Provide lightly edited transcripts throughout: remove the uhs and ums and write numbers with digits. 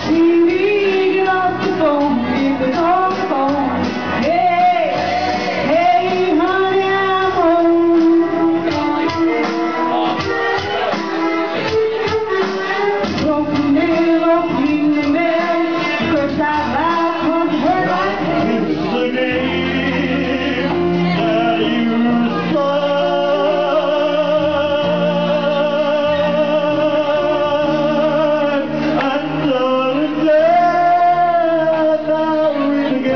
TV, get off the phone, get the phone. Hey, hey, honey, I'm home. Broken nail, opening the mail, cursed out loud, comes her life. It's the name that you saw. Until the day that we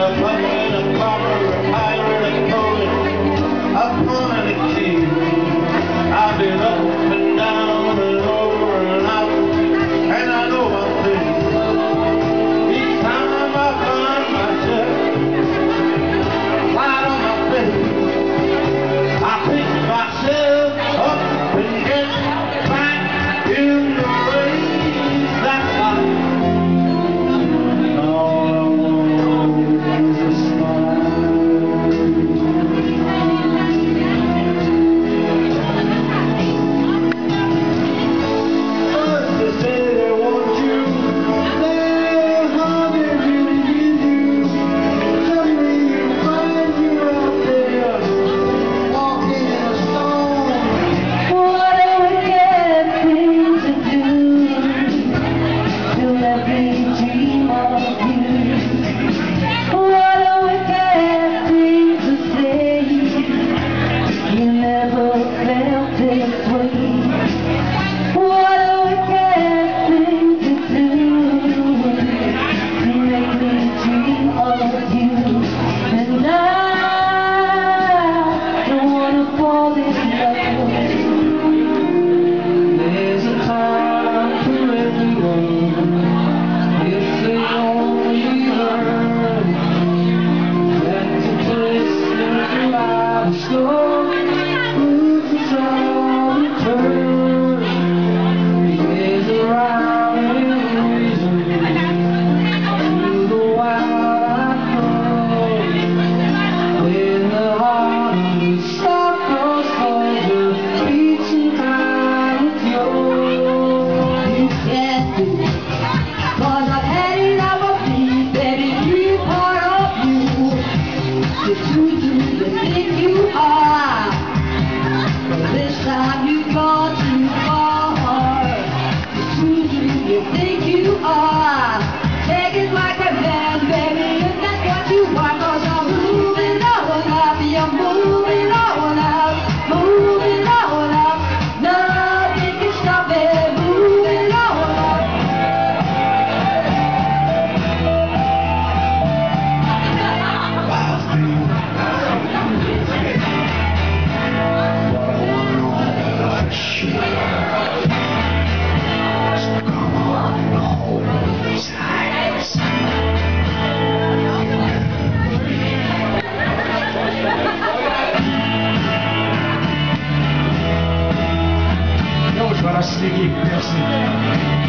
Sneaky, merci.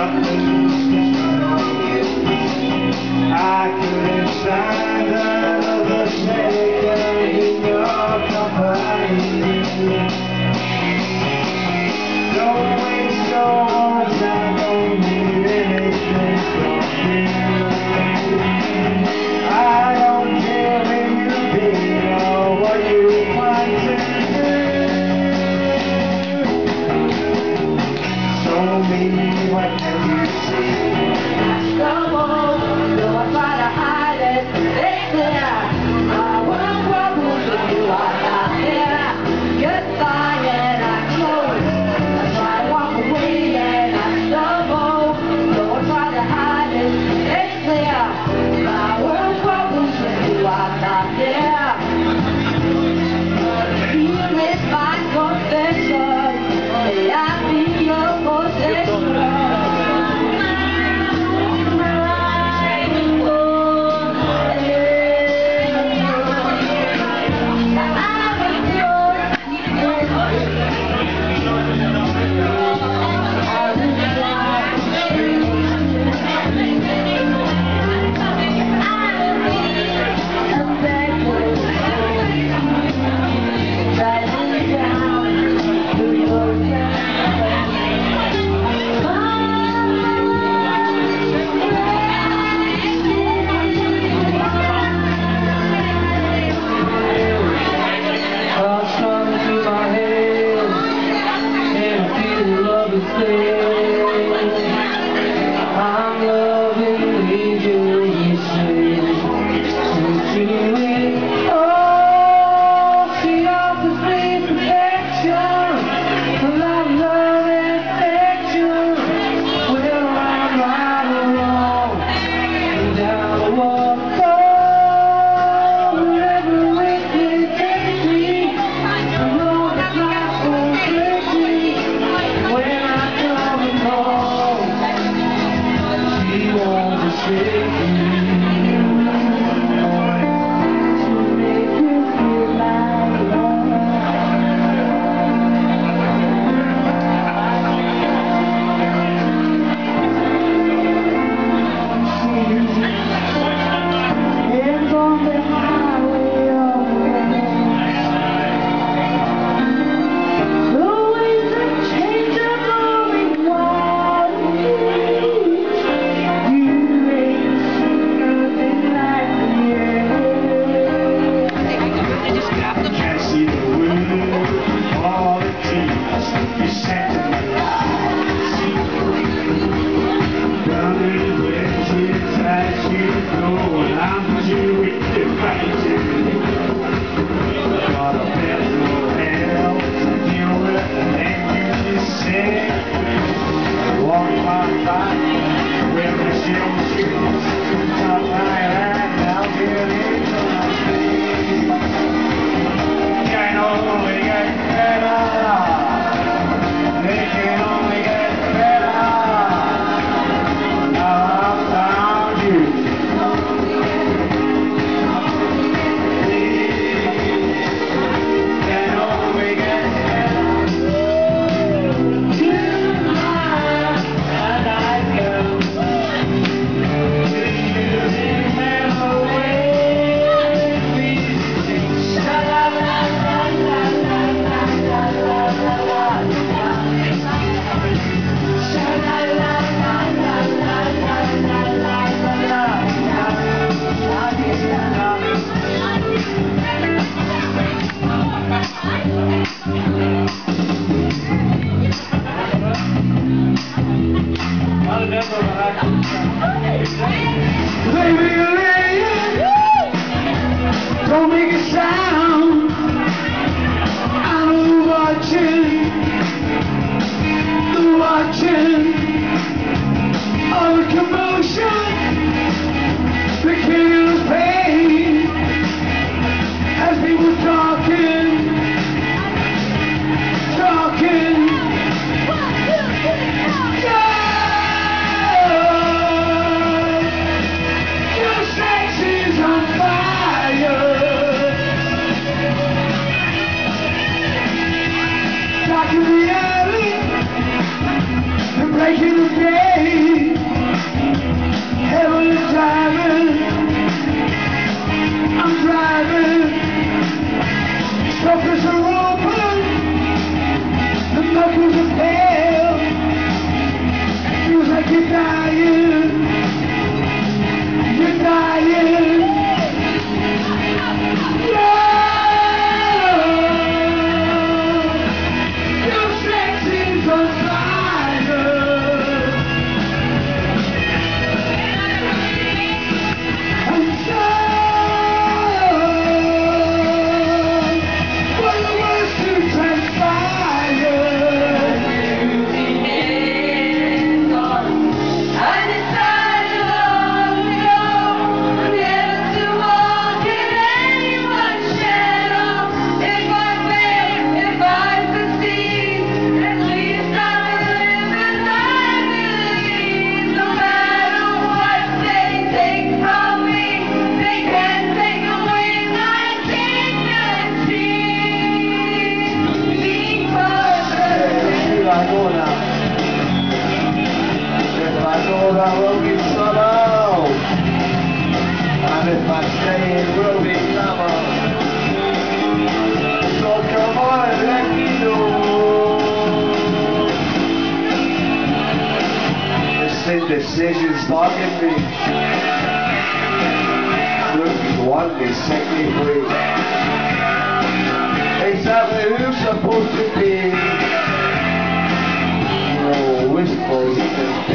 I couldn't stand another second in your company. Don't waste your words, I don't need anything from you. I don't care where you've been or what you want to do. Show me what can you see. Come on, don't try to hide it. It's there. I won't trouble you. I'm not there. Goodbye and I close. I try to walk away and I stumble. Don't try to hide it. It's there. I won't trouble you. I'm not there. Here is my confession. May I be your possession? I'm loving the video you say. Would you wait? Oh, she offers me protection, love and affection. Well, I'm right along, down the walk. Oh, wherever it may take me, the road that lies so crazy. When I come home, she won't shake me. To make you feel like home. Hands on the highway of the ways that change are blowing wild. You make nothing like the air. Can't see the wood, all the tears you sent to me. Running with tears as you go, and I'm doing the right thing. Got a bit of hell to deal with, and you just say, walk my body with the shell shoes. Top my hand, I'll get into my face. Can't only get better. They can only get better. Now I found you. Can only get better. Tonight, and I go. Will you remember when we sing sha la la la la la la la la la la sha la la la la la la la Baby, don't make a sound. I'm watching all the commotion, the chaos pain, as people talking. Your sex is on fire. Dark in the alley, the break You're dying. You're dying. Your sex is on fire. I'm sorry for the worst to transpire. I will be solo, and if I stay it will be summer. So come on and let me know. This indecision's bugging me. Looking one, they set me free. Exactly who's supposed to be? Oh, wistful,